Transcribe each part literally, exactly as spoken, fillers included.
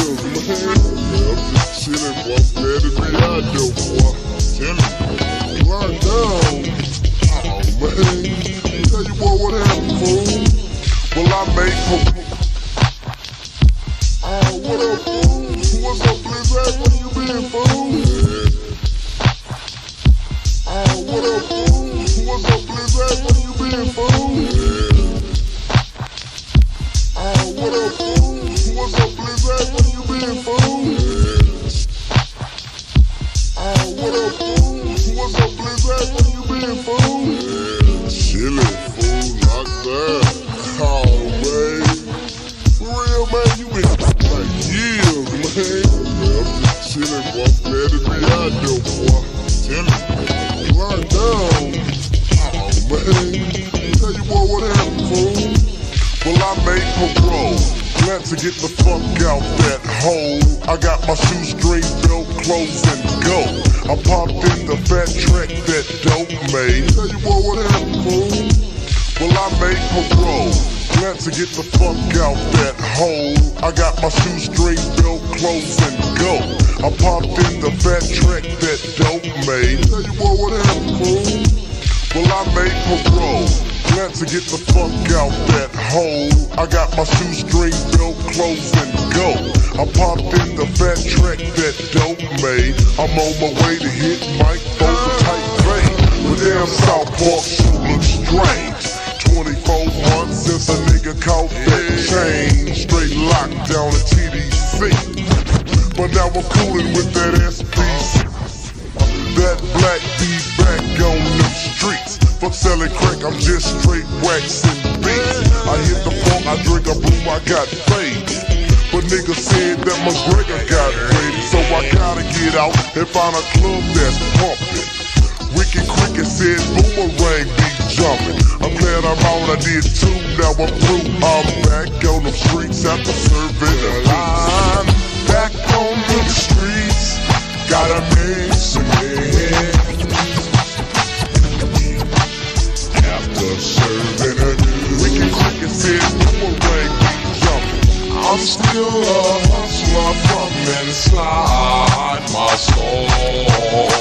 man. I'm just chillin', boy. I'm glad to be out there, boy. Chillin'. Lying down. Oh, man. Tell you boy what happened, fool. Well, I made hope. Oh, what up, fool? What's up, Blizzard? Where you been, fool? Yeah. Oh, what up, fool? What's up, Blizzard? Where you been, fool? Yeah. Oh, what up, fool? What's up, Blizzard? Where you been, fool? Yeah. Oh, what up, fool? What's up, Blizzard? Where you been, fool? Yeah. Chillin', fool, locked down. Oh, man. For real, man, you been like years, man. Yeah, I'm just chillin', boy. I'm glad to be out there, boy. Chillin'. Locked down. Oh, man. Tell you boy what happened, fool. Well, I made parole. Glad to get the fuck out that hole. I got my shoestring belt, clothes, and go. I popped in the fat track that dope made. Tell you boy what happened, fool. Well, I made parole. Glad to get the fuck out that hole. I got my shoestring belt, clothes, and go. I popped in the fat track that dope made. Tell you boy what happened, fool. Well, I made parole. Glad to get the fuck out that hole. I got my shoestring belt, clothes, and go. I popped in the fat track that dope made. I'm on my way to hit Mike for the tight vein. But damn, South Park sure looks strange. twenty-four months since a nigga caught that chain. Straight locked down at T D C. But now I'm coolin' with that S P C. That black B back on them streets. Fuck selling crack, I'm just straight waxing beats. I hit the funk, I drink a boom, I got faded. But niggas said that McGregor got raided. So I gotta get out and find a club that's pumping. Wicked Cricket said Boomerang be jumping. I'm glad I'm out, I did too, now I'm through. I'm back on the streets after serving the line. Back on the streets, gotta make some head. After serving a dude, Wicked Cricket said Boomerang be jumping. I'm still a hustler from inside my soul.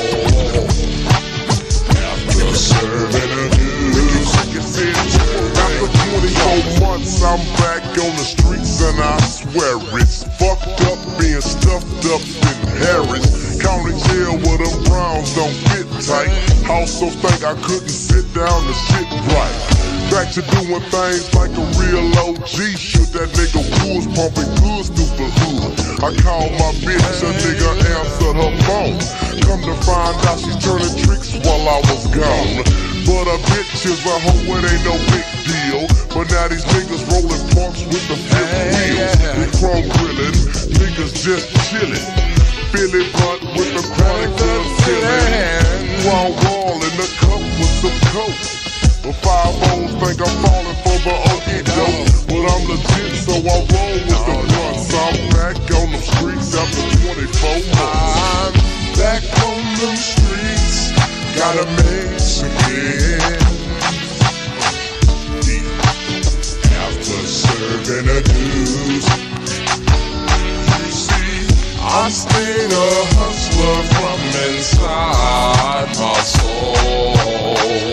Serving a dude. After twenty-four months, I'm back on the streets and I swear it's fucked up being stuffed up in Harris. County jail where them Browns don't fit tight. Also think I couldn't sit down to shit right. Back to doing things like a real O G. Shoot that nigga who was pumping goods through the hood. I called my bitch, a nigga answered her phone. Come to find out she's turning tricks while I was gone. But a bitch is a hoe, it ain't no big deal. But now these niggas rolling parks with the fifth wheels. They chrome grillin', niggas just chillin'. Philly Blunt with the chronic gun killin'. Wild wall in the cup with some coke. The five O's think I'm falling for the okey doke. But I'm legit, so I roll with the blunts. I'm back on the streets after twenty-four months. I'm back on them streets, gotta make some head. After serving a dues, you see, I stayed a hustler from inside my soul.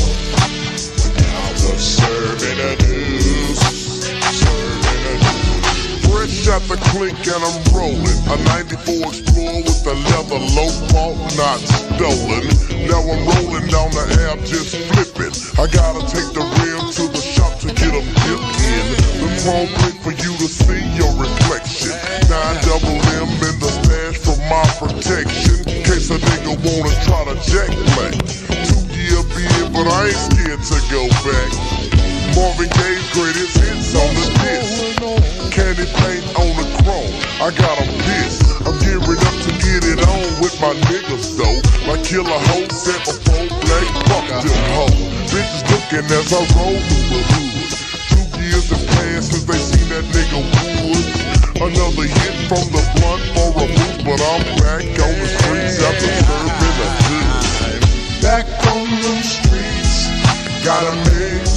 Serving a dues, serving a dues. Fresh out the clink and I'm rolling. A ninety-four Explorer with the leather low fault, not stolen. Now I'm rolling down the app, just flipping. I gotta take the rim to the shop to get them dipped in. The chrome print for you to see your reflection. Nine double M in the stash for my protection. In case a nigga wanna try to jack play. Two year beard, but I ain't scared to go back. Marvin Gaye's greatest hits on the disc. Candy paint on the chrome, I got them pissed. I'm gearing up to get it on with my niggas though. Like Killer Ho said before, black fuck them hoes. Bitches looking as I roll through the hood. Two years have passed since they seen that nigga Wood. Another hit from the blunt for a move, but I'm back on the streets after serving a dude. Back on them streets, gotta make